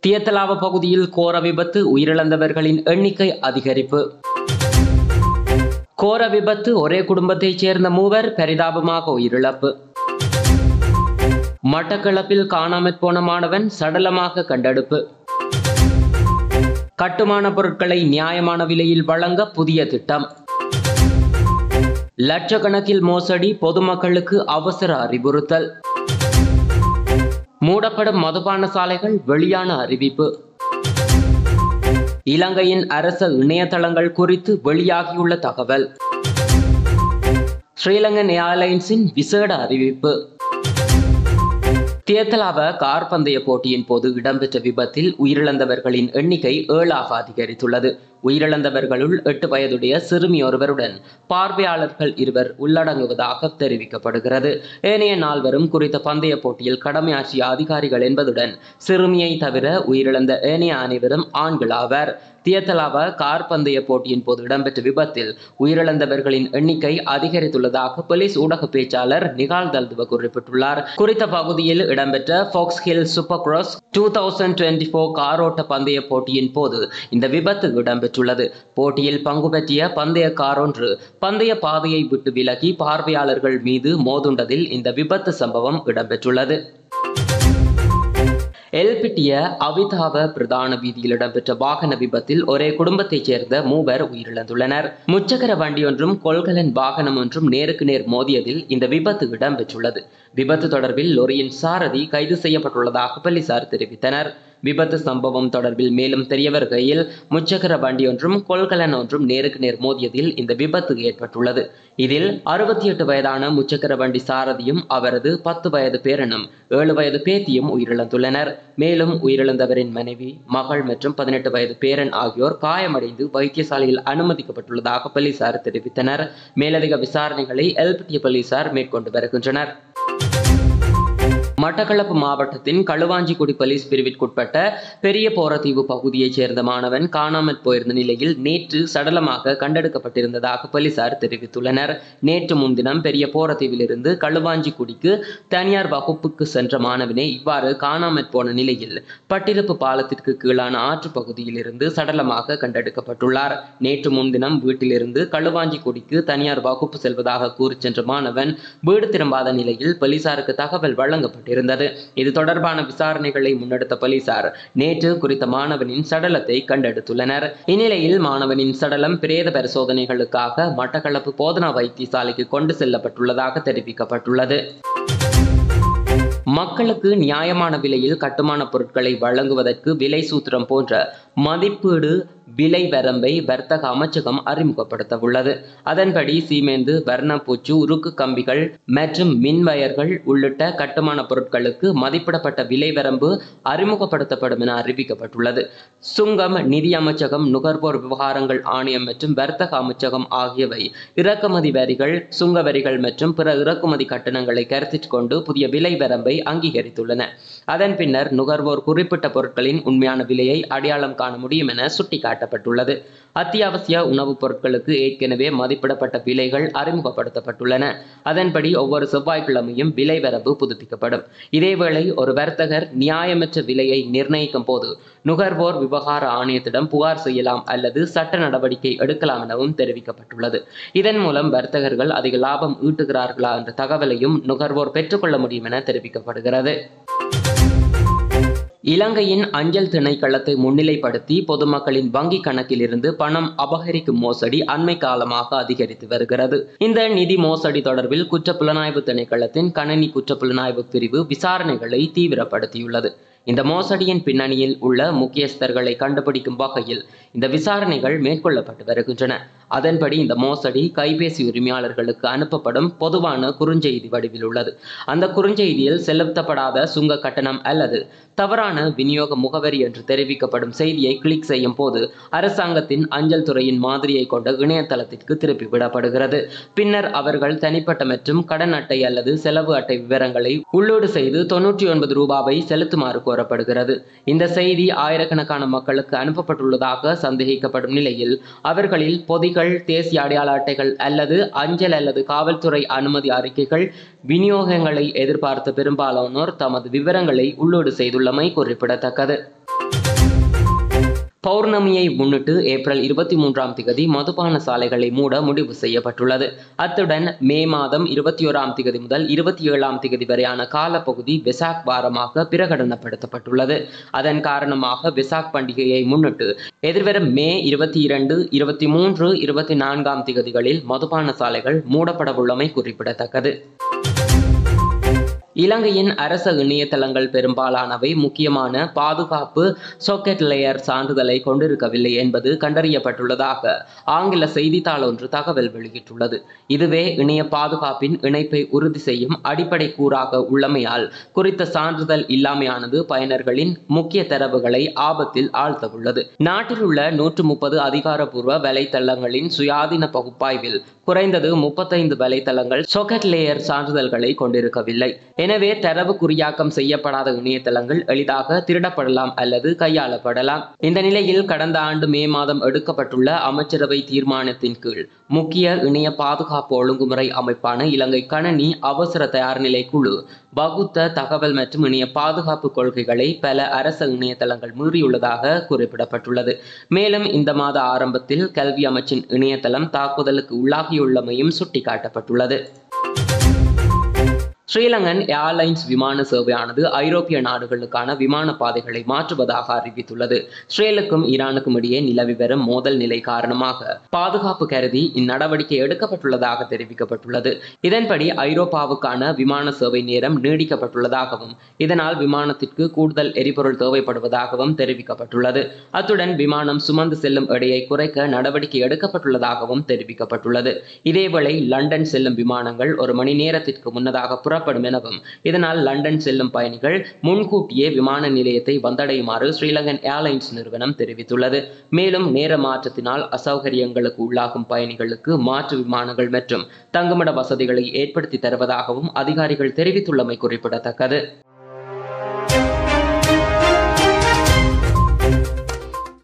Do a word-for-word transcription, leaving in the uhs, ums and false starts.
தியத்தலாவ பகுதியில் கோர விபத்து, உயிரிழந்தவர்களின் எண்ணிக்கை அதிகரிப்பு. கோர விபத்து, ஒரே குடும்பத்தைச் சேர்ந்த மூவர் பரிதாபமாக உயிரிழப்பு. மட்டக்களப்பில் காணாமற் போன மாணவன் சடலமாக கண்டெடுப்பு. கட்டுமான பொருட்களை நியாயமான விலையில் வழங்க புதிய திட்டம். லட்சக்கணக்கில் மோசடி, பொதுமக்களுக்கு அவசர அறிவுறுத்தல். மூடப்படும் மதுபான சாலைகள், வெளியான அறிவிப்பு. இலங்கையின் அரச இணையதளங்கள் குறித்து வெளியாகியுள்ள தகவல். ஸ்ரீலங்கன் ஏர்லைன்ஸின் விசேட அறிவிப்பு. தியத்தலாவ கார் பந்தய போட்டியின் போது இடம்பெற்ற விபத்தில் உயிரிழந்தவர்களின் எண்ணிக்கை ஏழாக அதிகரித்துள்ளது. உயிரிழந்தவர்களுள் எட்டு வயதுடைய சிறுமி ஒருவருடன் பார்வையாளர்கள் இருவர் உள்ளடங்குவதாக தெரிவிக்கப்படுகிறது. ஏனைய நால்வரும் குறித்த பந்தய போட்டியில் கடமையாற்றிய அதிகாரிகள் என்பதுடன் சிறுமியை தவிர உயிரிழந்த ஏனைய அனைவரும் ஆண்கள் ஆவர். தியத்தலாவ கார் பந்தய போட்டியின் போது இடம்பெற்ற விபத்தில் உயிரிழந்தவர்களின் எண்ணிக்கை அதிகரித்துள்ளதாக போலீஸ் ஊடக பேச்சாளர் நிகால் தல்துவ குறிப்பிட்டுள்ளார். குறித்த பகுதியில் இடம்பெற்ற Fox Hill supercross two thousand twenty four காரோட்ட பந்தய போட்டியின் போது இந்த விபத்து இடம்பெற்றுள்ளது. போட்டியில் பங்கு பற்றிய பந்தய கார் ஒன்று பந்தய பாதையை விட்டு விலகி பார்வையாளர்கள் மீது மோதுண்டதில் இந்த விபத்து சம்பவம் இடம்பெற்றுள்ளது. எல்பிட்டிய அவிதாவ பிரதான வீதியில் இடம்பெற்ற வாகன விபத்தில் ஒரே குடும்பத்தைச் சேர்ந்த மூவர் உயிரிழந்துள்ளனர். முச்சக்கர வண்டியொன்றும் கொள்கலன் வாகனம் ஒன்றும் நேருக்கு நேர் மோதியதில் இந்த விபத்து இடம்பெற்றுள்ளது. விபத்து தொடர்பில் லொரியின் சாரதி கைது செய்யப்பட்டுள்ளதாக போலீசார் தெரிவித்தனர். விபத்து சம்பவம் தொடர்பில் மேலும் தெரிய வருகையில் முச்சக்கர வண்டி ஒன்றும் கொள்கலன் ஒன்றும் நேருக்கு நேர் மோதியதில் இந்த விபத்து ஏற்பட்டுள்ளது. இதில் அறுபத்தி எட்டு வயதான முச்சக்கர வண்டி சாரதியும் அவரது பத்து வயது பேரனும் ஏழு வயது பேத்தியும் உயிரிழந்துள்ளனர். மேலும் உயிரிழந்தவரின் மனைவி, மகள் மற்றும் பதினெட்டு வயது பேரன் ஆகியோர் காயமடைந்து வைத்தியசாலையில் அனுமதிக்கப்பட்டுள்ளதாக போலீசார் தெரிவித்தனர். மேலதிக விசாரணைகளை எல்பிட்டிய போலீசார் மேற்கொண்டு வருகின்றனர். மட்டக்களப்பு மாவட்டத்தின் களுவாஞ்சிக்குடி போலீஸ் பிரிவிற்குட்பட்ட பெரிய போரத்தீவு பகுதியைச் சேர்ந்த மாணவன் காணாமல் போயிருந்த நிலையில் நேற்று சடலமாக கண்டெடுக்கப்பட்டிருந்ததாக போலீசார் தெரிவித்துள்ளனர். நேற்று முன்தினம் பெரிய போரத்தீவிலிருந்து களுவாஞ்சிக்குடிக்கு தனியார் வகுப்புக்கு சென்ற மாணவனை இவ்வாறு காணாமல் போன நிலையில் பட்டிருப்பு பாலத்திற்கு கீழான ஆற்று பகுதியில் இருந்து சடலமாக கண்டெடுக்கப்பட்டுள்ளார். நேற்று முன்தினம் வீட்டிலிருந்து களுவாஞ்சிக்குடிக்கு தனியார் வகுப்பு செல்வதாக கூறி சென்ற மாணவன் வீடு திரும்பாத நிலையில் போலீசாருக்கு தகவல் வழங்கப்பட்டது இருந்தது. இது தொடர்பான விசாரணைகளை முன்னெடுத்த போலீசார் நேற்று குறித்த மாணவனின் சடலத்தை கண்டெடுத்துள்ளனர். இந்நிலையில் மாணவனின் சடலம் பிரேத பரிசோதனைகளுக்காக மட்டக்களப்பு போதனா வைத்தியசாலைக்கு கொண்டு செல்லப்பட்டுள்ளதாக தெரிவிக்கப்பட்டுள்ளது. மக்களுக்கு நியாயமான விலையில் கட்டுமான பொருட்களை வழங்குவதற்கு விலை சூத்திரம் போன்ற மதிப்பீடு விலை வரம்பை வர்த்தக அமைச்சகம் அறிமுகப்படுத்த உள்ளது. அதன்படி சீமேந்து, வர்ணப்பூச்சு, உருக்கு கம்பிகள் மற்றும் மின்வயர்கள் உள்ளிட்ட கட்டுமான பொருட்களுக்கு மதிப்பிடப்பட்ட விலை வரம்பு அறிமுகப்படுத்தப்படும் என அறிவிக்கப்பட்டுள்ளது. சுங்கம், நிதி அமைச்சகம், நுகர்வோர் விவகாரங்கள் ஆணையம் மற்றும் வர்த்தக அமைச்சகம் ஆகியவை இறக்குமதி வரிகள், சுங்க வரிகள் மற்றும் பிற இறக்குமதி கட்டணங்களை கருத்தில் கொண்டு புதிய விலை வரம்பை அங்கீகரித்துள்ளன. அதன் பின்னர் நுகர்வோர் குறிப்பிட்ட பொருட்களின் உண்மையான விலையை அடையாளம் காண முடியும் என சுட்டிக்காட்டப்பட்டுள்ளது. அத்தியாவசிய உணவுப் பொருட்களுக்கு ஏற்கனவே மதிப்பிடப்பட்ட விலைகள் அறிமுகப்படுத்தப்பட்டுள்ளன. அதன்படி ஒவ்வொரு செவ்வாய்க்கிழமையும் விலை வரம்பு புதுப்பிக்கப்படும். இதேவேளை ஒரு வர்த்தகர் நியாயமற்ற விலையை நிர்ணயிக்கும் போது நுகர்வோர் விவகார ஆணையத்திடம் புகார் செய்யலாம் அல்லது சட்ட நடவடிக்கை எடுக்கலாம் எனவும் தெரிவிக்கப்பட்டுள்ளது. இதன் மூலம் வர்த்தகர்கள் அதிக லாபம் ஈட்டுகிறார்களா என்ற தகவலையும் நுகர்வோர் பெற்றுக்கொள்ள முடியும் என தெரிவிக்கப்படுகிறது. இலங்கையின் அஞ்சல் திணைக்களத்தை முன்னிலைப்படுத்தி பொதுமக்களின் வங்கி கணக்கில் இருந்து பணம் அபகரிக்கும் மோசடி அண்மை காலமாக அதிகரித்து வருகிறது. இந்த நிதி மோசடி தொடர்பில் குற்றப்புலனாய்வு திணைக்களத்தின் கணனி குற்றப்புலனாய்வு பிரிவு விசாரணைகளை தீவிரப்படுத்தியுள்ளது. இந்த மோசடியின் பின்னணியில் உள்ள முக்கியஸ்தர்களை கண்டுபிடிக்கும் வகையில் இந்த விசாரணைகள் மேற்கொள்ளப்பட்டு வருகின்றன. அதன்படி இந்த மோசடி கைபேசி உரிமையாளர்களுக்கு அனுப்பப்படும் பொதுவான குறுஞ்செய்தி வடிவில் உள்ளது. அந்த குறுஞ்செய்தியில் செலுத்தப்படாத சுங்க கட்டணம் அல்லது தவறான விநியோக முகவரி என்று தெரிவிக்கப்படும் செய்தியை கிளிக் செய்யும் போது அரசாங்கத்தின் அஞ்சல் துறையின் மாதிரியை கொண்ட இணையதளத்திற்கு திருப்பி விடப்படுகிறது. பின்னர் அவர்கள் தனிப்பட்ட மற்றும் கடன் அட்டை அல்லது செலவு அட்டை விவரங்களை உள்ளீடு செய்து தொன்னூற்றி ஒன்பது ரூபாவை செலுத்துமாறு கோரப்படுகிறது. இந்த செய்தி ஆயிரக்கணக்கான மக்களுக்கு அனுப்பப்பட்டுள்ளதாக சந்தேகிக்கப்படும் நிலையில் அவர்களில் பொதிகள், தேசிய அடையாள அட்டைகள் அல்லது அஞ்சல் அல்லது காவல்துறை அனுமதி அறிக்கைகள் விநியோகங்களை எதிர்பார்த்த பெரும்பாலானோர் தமது விவரங்களை உள்ளீடு செய்துள்ளமை குறிப்பிடத்தக்கது. பௌர்ணமியை முன்னிட்டு ஏப்ரல் இருபத்தி மூன்றாம் திகதி மதுபான சாலைகளை மூட முடிவு செய்யப்பட்டுள்ளது. அத்துடன் மே மாதம் இருபத்தி ஓராம் திகதி முதல் இருபத்தி ஏழாம் திகதி வரையான காலப்பகுதி வெசாக் வாரமாக பிரகடனப்படுத்தப்பட்டுள்ளது. அதன் காரணமாக வெசாக் பண்டிகையை முன்னிட்டு எதிர்வரும் மே இருபத்தி இரண்டு இருபத்தி மூன்று இருபத்தி நான்காம் திகதிகளில் மதுபான சாலைகள் மூடப்படவுள்ளமை குறிப்பிடத்தக்கது. இலங்கையின் அரச இணையதளங்கள் பெரும்பாலானவை முக்கியமான பாதுகாப்பு சாக்கெட் லேயர் சான்றிதழை கொண்டிருக்கவில்லை என்பது கண்டறியப்பட்டுள்ளதாக ஆங்கில செய்தித்தாள் ஒன்று தகவல் வெளியிட்டுள்ளது. இதுவே இணைய பாதுகாப்பின் இணைப்பை உறுதி செய்யும் அடிப்படை கூறாக உள்ளமையால் குறித்த சான்றிதழ் இல்லாமையானது பயனர்களின் முக்கிய தரவுகளை ஆபத்தில் ஆழ்த்தவுள்ளது. நாட்டில் உள்ள நூற்று முப்பது அதிகாரப்பூர்வ வலைத்தளங்களின் சுயாதீன பகுப்பாய்வில் குறைந்தது முப்பத்தைந்து வலைத்தளங்கள் சாக்கெட் லேயர் சான்றிதழ்களை கொண்டிருக்கவில்லை. எனவே தரவு குறியாக்கம் செய்யப்படாத இணையதளங்கள் எளிதாக திருடப்படலாம் அல்லது கையாளப்படலாம். இந்த நிலையில் கடந்த ஆண்டு மே மாதம் எடுக்கப்பட்டுள்ள அமைச்சரவை தீர்மானத்தின் கீழ் முக்கிய இணைய பாதுகாப்பு ஒழுங்குமுறை அமைப்பான இலங்கை கணனி அவசர தயார்நிலை குழு வகுத்த தகவல் மற்றும் இணைய பாதுகாப்பு கொள்கைகளை பல அரச இணையதளங்கள் மீறியுள்ளதாக குறிப்பிடப்பட்டுள்ளது. மேலும் இந்த மாத ஆரம்பத்தில் கல்வி அமைச்சின் இணையதளம் தாக்குதலுக்கு உள்ளாகியுள்ளமையும் சுட்டிக்காட்டப்பட்டுள்ளது. ஸ்ரீலங்கன் ஏர்லைன்ஸ் விமான சேவையானது ஐரோப்பிய நாடுகளுக்கான விமான பாதைகளை மாற்றுவதாக அறிவித்துள்ளது. இஸ்ரேலுக்கும் ஈரானுக்கும் இடையே நிலவி வரும் மோதல் நிலை காரணமாக பாதுகாப்பு கருதி இந்நடவடிக்கை எடுக்கப்பட்டுள்ளதாக தெரிவிக்கப்பட்டுள்ளது. இதன்படி ஐரோப்பாவுக்கான விமான சேவை நேரம் நீடிக்கப்பட்டுள்ளதாகவும் இதனால் விமானத்திற்கு கூடுதல் எரிபொருள் தேவைப்படுவதாகவும் தெரிவிக்கப்பட்டுள்ளது. அத்துடன் விமானம் சுமந்து செல்லும் எடையை குறைக்க நடவடிக்கை எடுக்கப்பட்டுள்ளதாகவும் தெரிவிக்கப்பட்டுள்ளது. இதேவேளை லண்டன் செல்லும் விமானங்கள் ஒரு மணி நேரத்திற்கு முன்னதாக புறப்படும் எனவும் இதனால் லண்டன் செல்லும் பயணிகள் முன்கூட்டியே விமான நிலையத்தை வந்தடையுமாறு ஸ்ரீலங்கன் ஏர்லைன்ஸ் நிறுவனம் தெரிவித்துள்ளது. மேலும் நேர மாற்றத்தினால் அசௌகரியங்களுக்கு உள்ளாகும் பயணிகளுக்கு மாற்று விமானங்கள் மற்றும் தங்குமிட வசதிகளை ஏற்படுத்தி தருவதாகவும் அதிகாரிகள் தெரிவித்துள்ளமை குறிப்பிடத்தக்கது.